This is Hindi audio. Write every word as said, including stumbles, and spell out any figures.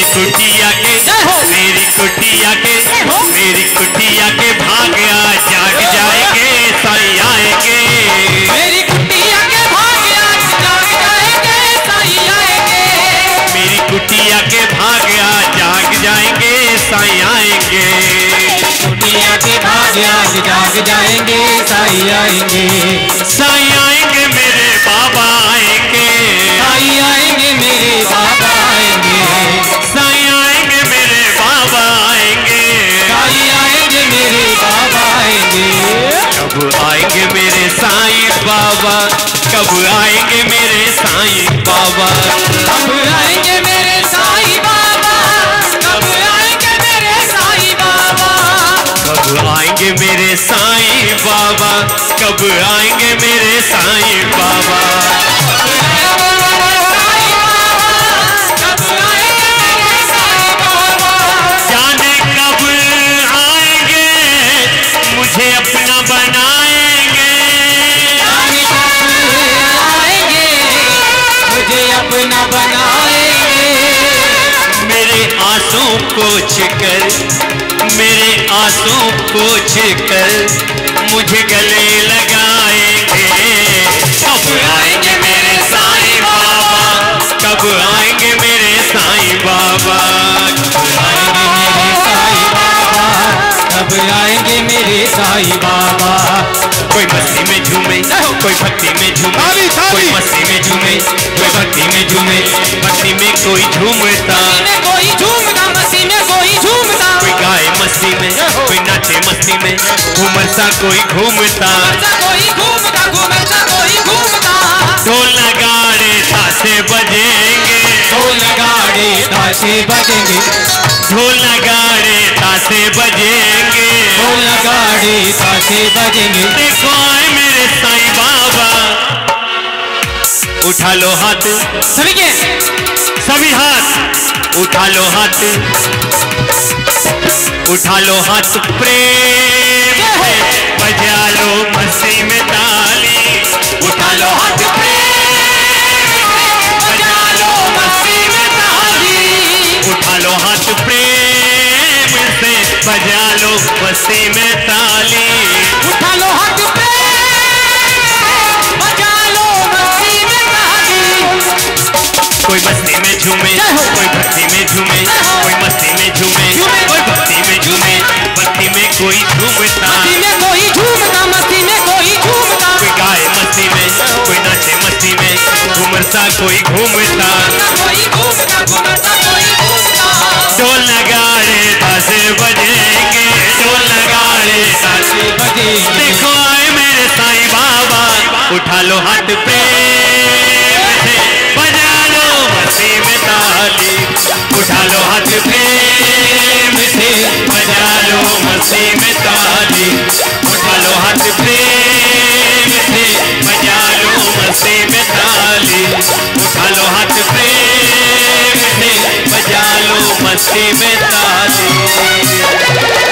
कुटिया के मेरी कुटिया के मेरी कुटिया के भाग आ जाग जाएंगे साईं आएंगे। मेरी कुटिया के भाग आ जाग जाएंगे साईं आएंगे। मेरी कुटिया के भाग आ जाग जाएंगे साईं आएंगे। कुटिया के भाग आ जाग जाएंगे साईं आएंगे। साईं आएंगे मेरे बाबा आएंगे। साईं आएंगे मेरे बाबा आएंगे। साईं आएंगे मेरे बाबा आएंगे। साईं आएंगे मेरे बाबा आएंगे। कब आएंगे मेरे साईं बाबा, कब आएंगे मेरे साईं बाबा, कब आएंगे मेरे साईं बाबा, कब आएंगे मेरे साईं बाबा। कब आएंगे मेरे साईं बाबा, कब आएंगे मेरे साईं बाबा। जाने कब आएंगे मुझे अपना बनाएंगे। जाने कब आएंगे मुझे अपना बनाएंगे। मेरे आंसू पोंछ कर, मेरे आंसू पोंछ कर मुझे गले लगाएंगे। कब आएंगे मेरे साईं बाबा, कब आएंगे मेरे साईं बाबा, कब आएंगे मेरे साईं बाबा। कोई मस्ती में झूमे, कोई भक्ति में झूमे, कोई मस्ती में झूमे, कोई भक्ति में झूमे, भक्ति में कोई झूमता, कोई झूमता, मस्ती में कोई झूमता, कोई गाए मस्ती में, कोई नाचे मस्ती में, घूमर सा कोई घूमता, कोई घूमता, घूमता कोई घूमता। ढोल नगाड़े ताशे बजेंगे, ढोल नगाड़े ताशे बजेंगे, ढोल नगाड़े ताशे बजेंगे, ढोल नगाड़े ताशे बजेंगे। देखो आए मेरे साईं बाबा, उठा लो हाथ सभी के सभी हाथ, उठा लो हाथ, उठा लो हाथ प्रेम से, बजा लो मस्ती में ताली, उठा लो हाथ प्रेम से, बजा लो मस्ती में ताली, उठा लो हाथ प्रेम से, बजा लो मस्ती में ताली, उठा लो हाथ प्रेम, बजा लो मस्ती में ताली। कोई मस्ती में झूमे, कोई भक्ति में झूमे, कोई मस्ती में झूमे, कोई भक्ति में झूमे, भक्ति में कोई झूमता, मस्ती में कोई झूमता, मस्ती में कोई झूमता, कोई गाए मस्ती में, कोई नाचे मस्ती में, घूमर सा कोई घूमता, कोई घूमता, घूमता कोई घूमता। ढोल नगाड़े ताशे बजेंगे, ढोल नगाड़े ताशे बजेंगे। देखो आए मेरे साईं बाबा, उठा लो हाथ प्रेम से, बजा लो मस्ती में ताली, उठा लो हाथ प्रेम से, बजा लो मस्ती में ताली, उठा लो हाथ प्रेम से, बजा लो मस्ती में ताली, उठा लो हाथ प्रेम से, बजा लो मस्ती में ताली।